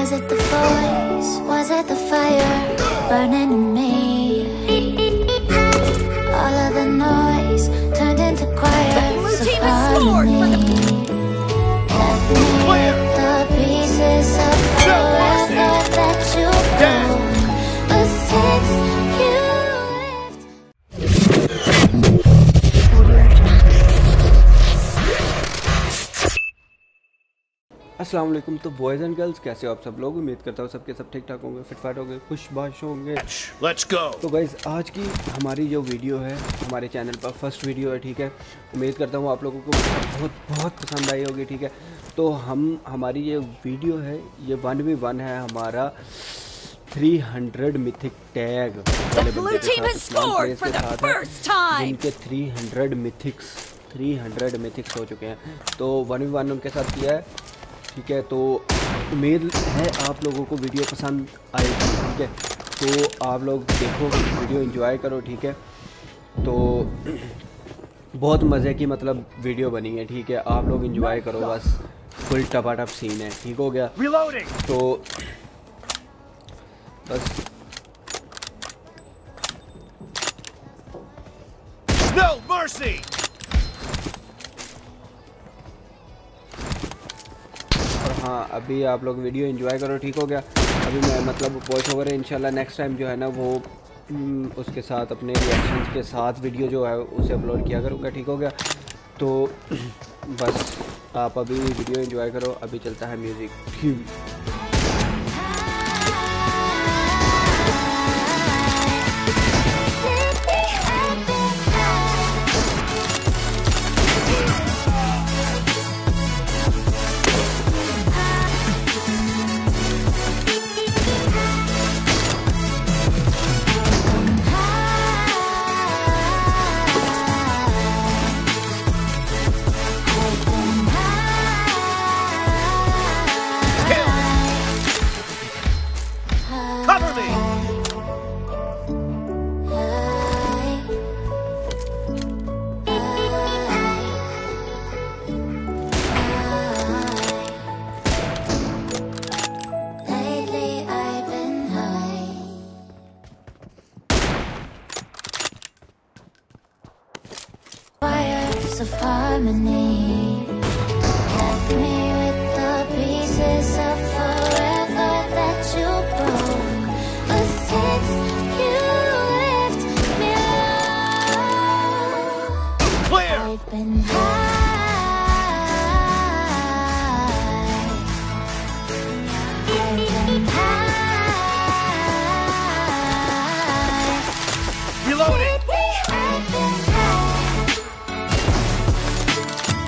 Was it the voice? Was it the fire burning in me? All of the noise turned into choirs of harmony. Left me with the pieces of forever that you broke. But since you left. अस्सलाम वालेकुम। तो boys and girls कैसे हो आप सब लोग? उम्मीद करता हूँ सबके सब ठीक ठाक होंगे, फिटफाट होंगे, खुशबाश होंगे। Let's go। तो गाइज़ आज की हमारी जो वीडियो है हमारे चैनल पर फर्स्ट वीडियो है, ठीक है। उम्मीद करता हूँ आप लोगों को बहुत पसंद आई होगी, ठीक है। तो हमारी ये वीडियो है, ये 1v1 है हमारा 300 मिथिक टैग वाले बंदे के साथ जिनके 300 मिथिक्स हो चुके हैं। तो 1v1 उनके साथ किया है, ठीक है। तो उम्मीद है आप लोगों को वीडियो पसंद आएगी, ठीक है। तो आप लोग देखो, वीडियो एंजॉय करो, ठीक है। तो बहुत मज़े की मतलब वीडियो बनी है, ठीक है। आप लोग एंजॉय करो, बस फुल टपाटप सीन है, ठीक हो गया। तो बस No mercy। हाँ, अभी आप लोग वीडियो एंजॉय करो, ठीक हो गया। अभी मैं मतलब वॉइस ओवर है, इंशाल्लाह नेक्स्ट टाइम जो है ना वो उसके साथ अपने रिएक्शंस के साथ वीडियो जो है उसे अपलोड किया करूँगा, ठीक हो गया। तो बस आप अभी वीडियो एंजॉय करो, अभी चलता है music. Cover me। Lately I've been high. Wires of harmony left me with the pieces of forever that you broke. But since you left me alone, Clear। I've been high. I've been high. Reloading। Lately I've been high.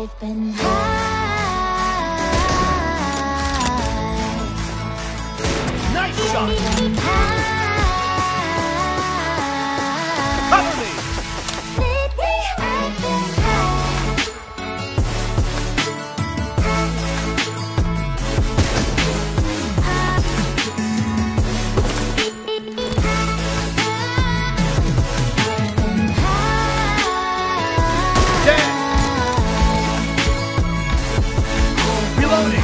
I've been high. Nice shot. High. Cover me. Lately I've been Dead. Reloading.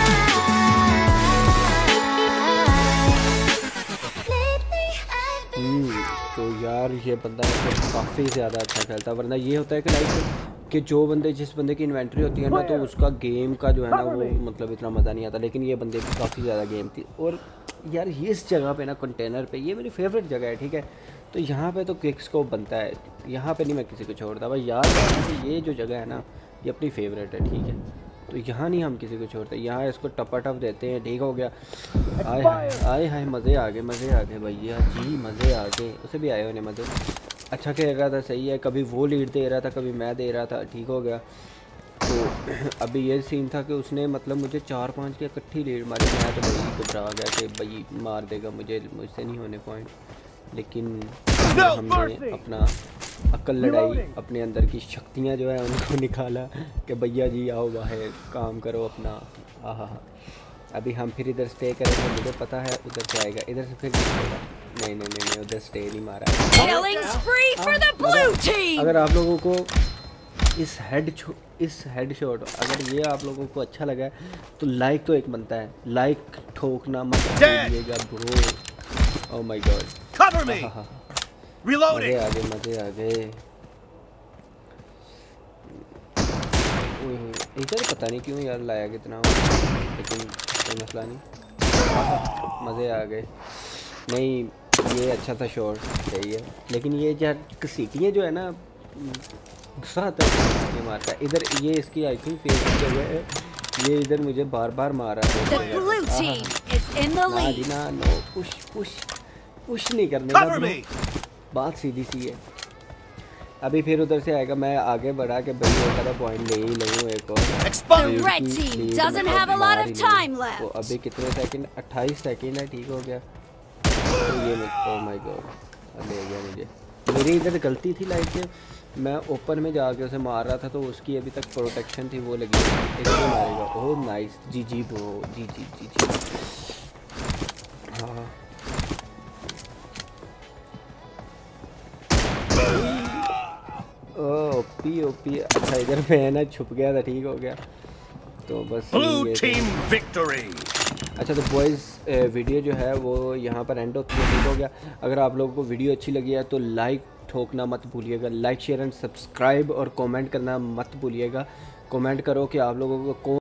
तो यार ये बंदा काफ़ी ज़्यादा अच्छा खेलता है, वरना ये होता है कि लाइक कि जो बंदे जिस बंदे की इन्वेंट्री होती है ना तो उसका गेम का जो है ना वो मतलब इतना मज़ा नहीं आता, लेकिन ये बंदे की काफ़ी ज़्यादा गेम थी। और यार ये इस जगह पे ना कंटेनर पे ये मेरी फेवरेट जगह है, ठीक है। तो यहाँ पे तो क्विक स्कोप बनता है, यहाँ पे नहीं मैं किसी को छोड़ता भाई। यार ये जो जगह है ना ये अपनी फेवरेट है, ठीक है। तो यहाँ नहीं हम किसी को छोड़ते, यहाँ इसको टपा टप देते हैं, ठीक हो गया। आए आए हाय मज़े आ गए भैया जी, मज़े आ गए। उसे भी आए होने मज़े। अच्छा खेल रहा था, सही है। कभी वो लीड दे रहा था, कभी मैं दे रहा था, ठीक हो गया। तो अभी ये सीन था कि उसने मतलब मुझे 4-5 की इकट्ठी लीड मारी। मैं तो भाई घबरा गया कि भाई मार देगा मुझे, मुझसे नहीं होने पॉइंट। लेकिन हमने अपना अक्ल लड़ाई, अपने अंदर की शक्तियाँ जो है उनको निकाला कि भैया जी आओ बाहर काम करो अपना। हाँ, अभी हम फिर इधर स्टे करेंगे, मुझे पता है उधर से आएगा, इधर से फिर नहीं उधर स्टे नहीं मारा। अगर आप लोगों को इस हेड शॉट अगर ये आप लोगों को अच्छा लगा है तो लाइक तो एक बनता है, लाइक ठोकना मत भूलिएगा bro. Oh my god, Cover me. Reloading. मज़े आ गए। इधर पता नहीं क्यों यार लाया कितना, लेकिन कोई मसला नहीं, मज़े आ गए। नहीं ये अच्छा था शॉट, सही है। लेकिन ये यार सीटियाँ जो है ना गुस्सा आता है ये मारता है। इधर ये इसकी आई थिंक फेवरेट जगह है, ये इधर मुझे बार बार मारा है। ना नो पुश नहीं करने का, बात सीधी सी है। अभी फिर उधर से आएगा, मैं आगे बढ़ा के भाई एक आधा पॉइंट ले ही लूँ एक और। तो अभी कितने सेकंड, 28 सेकंड है, ठीक हो गया। तो ये ओह माय गॉड ले गया मुझे। मेरी इधर गलती थी लाइक मैं ओपन में जाके उसे मार रहा था, तो उसकी अभी तक प्रोटेक्शन थी वो लगी, इधर मारेगा। ओह नाइस, जी ब्रो, जी। हाँ ओपी। अच्छा इधर मैं ना छुप गया था, ठीक हो गया। तो बस Blue team victory. अच्छा तो बॉयज़ वीडियो जो है वो यहाँ पर एंड होती है, ठीक हो गया। अगर आप लोगों को वीडियो अच्छी लगी है तो लाइक ठोकना मत भूलिएगा, लाइक शेयर एंड सब्सक्राइब और कमेंट करना मत भूलिएगा। कमेंट करो कि आप लोगों को कौन